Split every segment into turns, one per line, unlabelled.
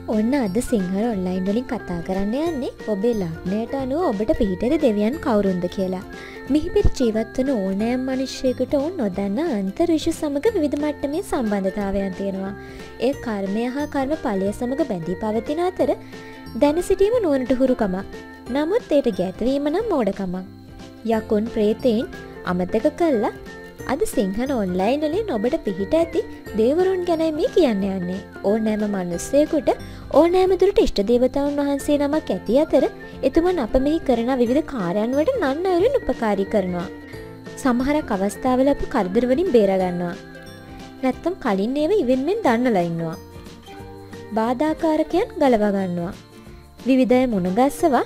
ඔන්න අද සිංහල ඔන්ලයින් වලින් කතා කරන්න යන්නේ ඔබේ ලග්නයට අනුව ඔබට පිහිටද දෙවියන් කවුරුන්ද කියලා. මිහිපිරි ජීවත් වන ඕනෑම මිනිසෙකුට ඕන් නොදන්න අන්තර්විශ්ව සමග විවිධ මට්ටමේ සම්බන්ධතාවයන් තියෙනවා. ඒ කර්මය හා කර්ම ඵලය සමග බැඳී පවතින අතර දැන සිටීම නුවණට හුරුකමක්. නමුත් ඒට ගැටවීම නම් මෝඩකමක්. යකුන් ප්‍රේතයන් අමතක කළා අද සිංහල ඔන්ලයින් වලින් ඔබට පිහිට ඇති දේවරුන් ගැනයි මේ කියන්න යන්නේ. ඕනෑම මිනිසෙකුට ඕනෑම දුරට ඉෂ්ට දේවතාවුන් වහන්සේ නමක් ඇති අතර එතුමන් අප මෙහි කරන විවිධ කාර්යයන් වලට නන් අයුරින් උපකාරී කරනවා. සමහරක් අවස්ථාවල අපි කරදර වලින් බේර ගන්නවා. නැත්තම් කලින් ඒව ඉවෙන්ෙන් දන්නලා ඉන්නවා. බාධාකාරකයන් ගලව ගන්නවා. විවිධය මුණගස්සවා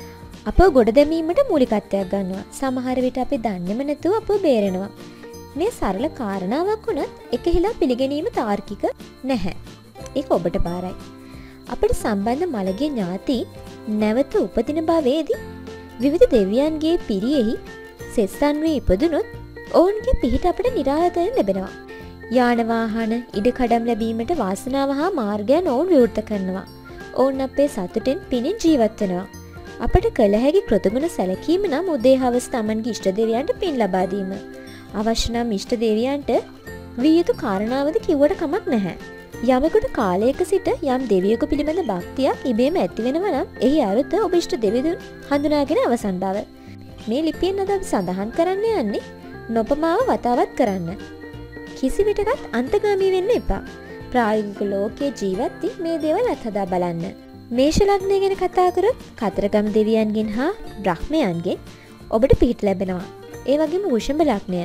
අප ගොඩ දැමීමට මූලිකත්වයක් ගන්නවා. සමහර විට අපි දන්නේම නැතුව අප බේරෙනවා. මේ සරල කාරණාවක් වුණත් එකහිලා පිළිගැනීම තාර්කික නැහැ. ඒක ඔබට බාරයි. අපට සම්බන්ධ මළගිය ඥාති නැවත උපදින භවයේදී විවිධ දෙවියන්ගේ පිරියෙහි සෙස්සන් වී ඉපදුනොත් ඔවුන්ගේ පිහිට අපට නිරායතයෙන් ලැබෙනවා. යාන වාහන ඉඩකඩම් ලැබීමට වාසනාව හා මාර්ගයන් ඔවුන් විවෘත කරනවා. ඔවුන් අපේ සතුටෙන් පිණින් ජීවත් වෙනවා. අපට කළ හැකි කෘතගුණ සැලකීම නම් උදේ හවස Tamanගේ ඉෂ්ට දෙවියන්ට පින් ලබා දීම. අවශ්‍ය නම් ඉෂ්ට දෙවියන්ට විය යුතු කාරණාවද කිව්වට කමක් නැහැ. යමෙකුට කාලයක සිට යම් දෙවියෙකු පිළිබඳ භක්තියක් ඉබේම ඇති වෙනවා නම් එහි අරුත ඔබ ඉෂ්ට දෙවිඳුන් හඳුනාගෙන අවසන් බව. මේ ලිපියෙන් අද අපි සඳහන් කරන්න යන්නේ නොපමාව වතාවත් කරන්න. කිසි විටකත් අන්තගාමී වෙන්න එපා. ප්‍රායෝගික ලෝකයේ ජීවත් වී මේ දේවල් අත්හදා බලන්න. මේෂ ලග්නය ගැන කතා කරොත් කතරගම දෙවියන්ගෙන් හා බ්‍රහ්මයන්ගෙන් ඔබට පිහිට ලැබෙනවා. ඒ වගේම වෘෂභ ලග්නය.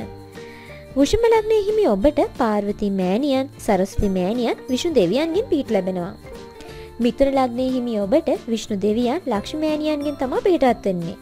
වෘෂභ ලග්නයේ හිමි ඔබට පාර්වතී මෑණියන්, සරස්වති මෑණියන්, විෂ්ණු දෙවියන්ගෙන් පිහිට ලැබෙනවා. මිථුන ලග්නයේ හිමි ඔබට විෂ්ණු දෙවියන්, ලක්ෂ්මී මෑණියන්ගෙන් තමයි පිහිටත් වෙන්නේ.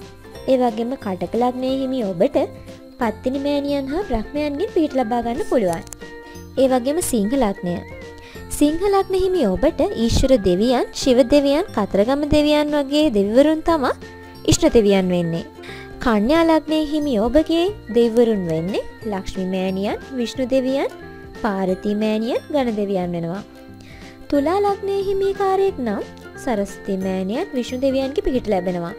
ඒ වගේම කටක ලග්නයේ හිමි ඔබට පත්තිනි මෑණියන් හා බ්‍රහ්මයන්ගෙන් පිහිට ලබා ගන්න පුළුවන්. ඒ වගේම සිංහ ලග්නය. සිංහ ලග්න හිමි ඔබට ඊශ්වර දෙවියන්, ශිව දෙවියන්, කතරගම දෙවියන් වගේ දෙවිවරුන් තමයි ඉෂ්ට දෙවියන් වෙන්නේ. කන්‍යා ලග්නයේ හිමි ඔබගේ දෙවිවරුන් වෙන්නේ ලක්ෂ්මී මෑණියන්, විෂ්ණු දෙවියන්, පාර්වතී මෑණියන්, ගණ දෙවියන් වෙනවා. තුලා ලග්නයේ හිමිකාරයෙක් නම් සරස්වති මෑණියන්, විෂ්ණු දෙවියන්ගේ පිහිට ලැබෙනවා.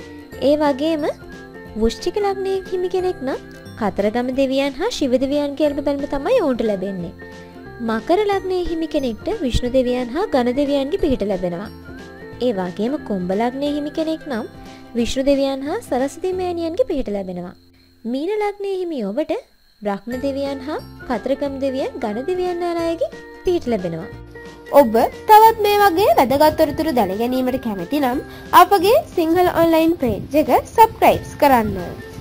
ඒ වගේම වෘශ්චික ලග්නයේ හිමි කෙනෙක් නම් කතරගම දෙවියන් හා ශිව දෙවියන්ගේ එළඹ බැලම තමයි ඔවුන්ට ලැබෙන්නේ. මකර ලග්නයේ හිමි කෙනෙක්ට විෂ්ණු දෙවියන් හා ගණ දෙවියන්ගේ පිහිට ලැබෙනවා. ඒ වගේම කුම්භ ලග්නයේ හිමි කෙනෙක් නම් විෂ්ණු දෙවියන් හා සරස්වති මෑණියන්ගේ පිහිට ලැබෙනවා. මීන ලග්නයේ හිමි ඔබට බ්‍රහ්ම දෙවියන් හා කතරගම දෙවියන්, ගණ දෙවියන් ආරයගේ පිහිට ලැබෙනවා.
ඔබ තවත් මේ වගේ වැදගත් තොරතුරු දැන ගැනීමට කැමති නම් අපගේ සිංහල ඔන්ලයින් පේජ් එක සබ්ස්ක්‍රයිබ් කරන්න.